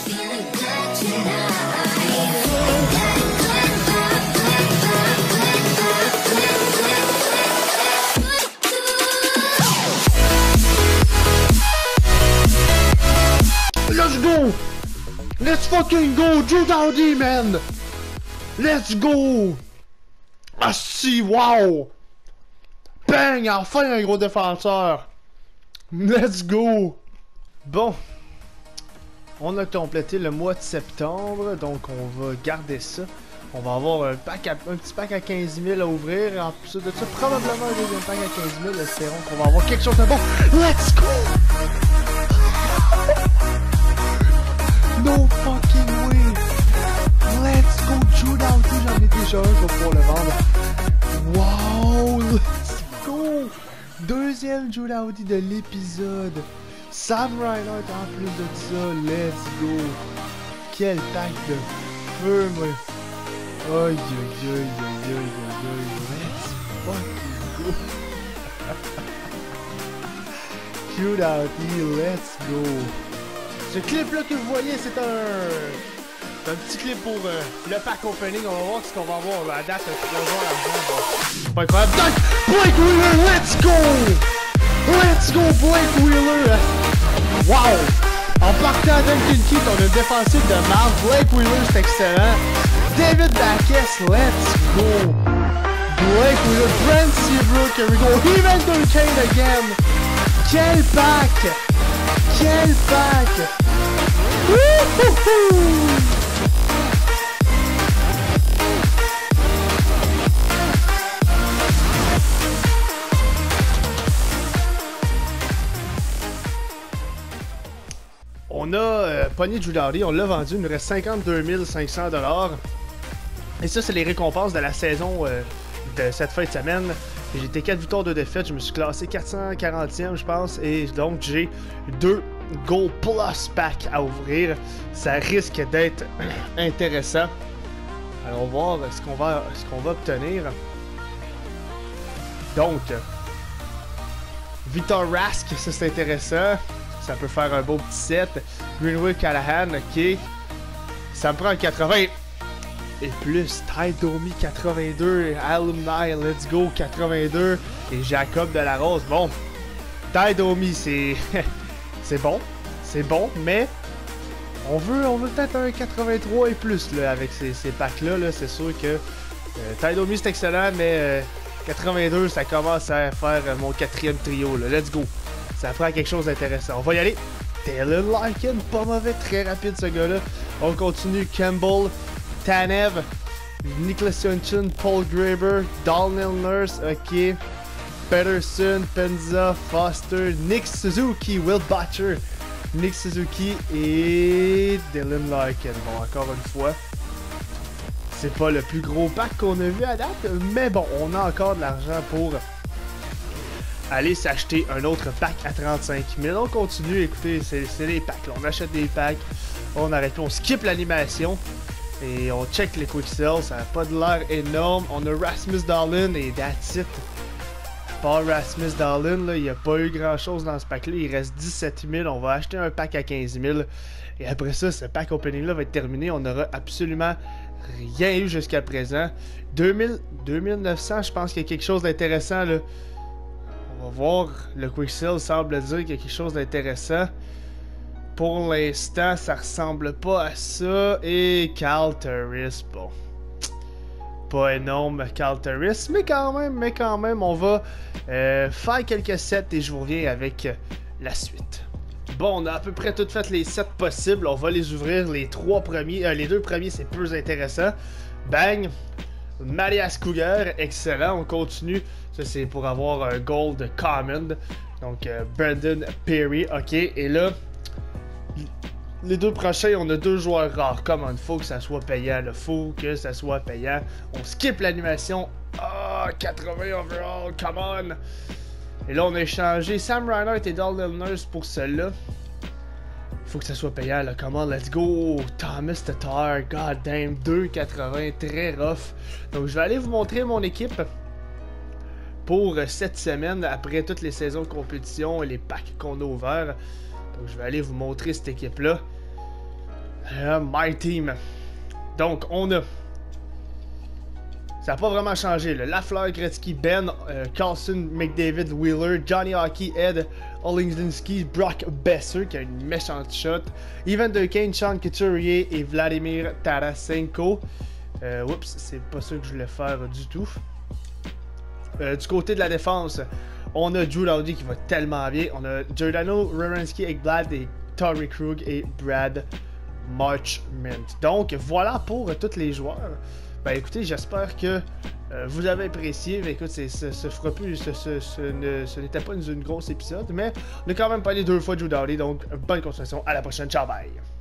Let's go! Let's fucking go, Drew Doughty, man! Let's go! Ah si, wow! Bang! Enfin un gros défenseur! Let's go! Bon. On a complété le mois de septembre, donc on va garder ça. On va avoir un petit pack à 15 000 à ouvrir. En plus de ça, probablement un deuxième pack à 15 000. Espérons qu'on va avoir quelque chose de bon. Let's go! No fucking way! Let's go, Drew Doughty! J'en ai déjà un, je vais pouvoir le vendre. Wow! Let's go! Deuxième Drew Doughty de l'épisode. Sam Reinhart en plus de ça. Let's go! Quel pack de feu, moi! Aïe aïe aïe aïe aïe aïe aïe! Let's fucking go! Drew Doughty, let's go! Ce clip là que vous voyez, c'est un petit clip pour le pack opening. On va voir ce qu'on va avoir à date. 3 jours à la pas incroyable. Blake Wheeler, let's go! Let's go, Blake Wheeler! Wow! En partant Duncan Keith, on a défensif de marque. Blake Wheeler, c'est excellent. David Backes, let's go! Blake Wheeler, Brent Seabrook, here we go. Evander Kane again! Quel pack! Quel pack! Wouhouhou! On a pogné Drew Doughty, on l'a vendu, il nous reste 52 500 $. Et ça, c'est les récompenses de la saison de cette fin de semaine. J'ai été 4 victoires, 2 défaites, je me suis classé 440e, je pense, et donc j'ai 2 Gold Plus Pack à ouvrir. Ça risque d'être intéressant. Allons voir ce qu'on va obtenir. Donc, Victor Rask, ça c'est intéressant. Ça peut faire un beau petit set. Greenwood Callahan, ok. Ça me prend un 80. Et plus, Ty Domi 82, Alumni, let's go 82. Et Jacob Delarose. Bon, Ty Domi, c'est c'est bon. C'est bon, mais on veut peut-être un 83 et plus là, avec ces packs-là. Là, c'est sûr que Ty Domi, c'est excellent, mais 82, ça commence à faire mon 4e trio. Là. Let's go. Ça prend quelque chose d'intéressant. On va y aller. Dylan Larkin, pas mauvais, très rapide ce gars-là. On continue. Campbell, Tanev, Nicholas Johnson, Paul Graber, Darnell Nurse, ok. Peterson, Penza, Foster, Nick Suzuki, Will Butcher, Nick Suzuki et Dylan Larkin. Bon, encore une fois, c'est pas le plus gros pack qu'on a vu à date, mais bon, on a encore de l'argent pour aller s'acheter un autre pack à 35 000. On continue, écoutez, c'est des packs. Là. On achète des packs, on arrête plus, on skip l'animation et on check les quick sells. Ça n'a pas de l'air énorme. On a Rasmus Dahlin et that's it. Pas Rasmus Dahlin, il n'y a pas eu grand chose dans ce pack là. Il reste 17 000. On va acheter un pack à 15 000. Et après ça, ce pack opening là va être terminé. On n'aura absolument rien eu jusqu'à présent. 2900, je pense qu'il y a quelque chose d'intéressant là. On va voir, le quick sell semble dire qu'il y a quelque chose d'intéressant. Pour l'instant, ça ressemble pas à ça. Et Carl Turris, bon. Pas énorme Carl Turris, mais quand même, on va faire quelques sets et je vous reviens avec la suite. Bon, on a à peu près tout fait les sets possibles. On va les ouvrir, les 3 premiers. Les 2 premiers, c'est plus intéressant. Bang! Marias Cougar, excellent, on continue. Ça c'est pour avoir un gold common. Donc Brandon Perry, ok. Et là, les 2 prochains, on a 2 joueurs rares. Comment il faut que ça soit payant, il faut que ça soit payant. On skip l'animation. Ah, 80 overall, come on. Et là, on a échangé Sam Reinhart et Darnell Nurse pour ceux-là. Il faut que ça soit payant, là. Come on, let's go. Thomas Tatar, god damn, 2,80, très rough. Donc, je vais aller vous montrer mon équipe pour cette semaine, après toutes les saisons de compétition et les packs qu'on a ouverts. Donc, je vais aller vous montrer cette équipe-là. My Team. Donc, on a... Ça n'a pas vraiment changé. Là. Lafleur, Gretzky, Ben, Carlson, McDavid, Wheeler, Johnny Hockey, Ed, Olinsky, Brock Besser qui a une méchante shot, Evander Kane, Sean Couturier et Vladimir Tarasenko. Oups, c'est pas ça que je voulais faire du tout. Du côté de la défense, on a Drew Doughty qui va tellement bien. On a Giordano, Werenski, Ekblad et Torrey Krug et Brad Marchment. Donc voilà pour tous les joueurs. Ben écoutez, j'espère que vous avez apprécié. Ben, écoute, ce n'était pas une grosse épisode, mais on a quand même parlé 2 fois de Drew Doughty, donc bonne continuation. À la prochaine, ciao bye!